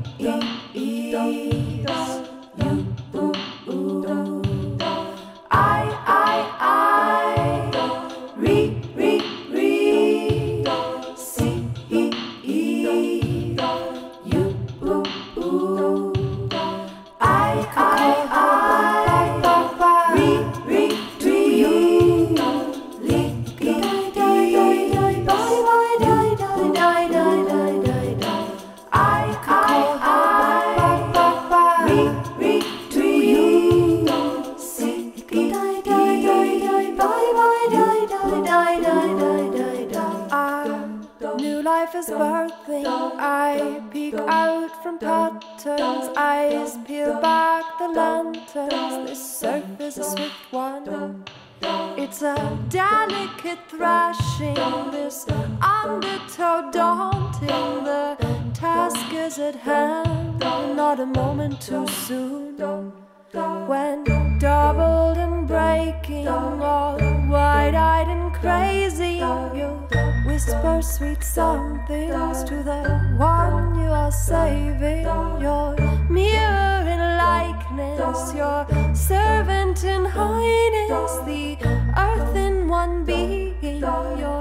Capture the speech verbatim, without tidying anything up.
Life is birthing, I peek out from patterns, eyes peel back the lanterns. This surf is a swift one, it's a delicate thrashing, this undertow daunting. The task is at hand, not a moment too soon. When doubled and breaking, all wide-eyed and crazy, you whisper sweet somethings to the one you are saving. Your mirror in likeness, your servant in highness, the earth in one being, your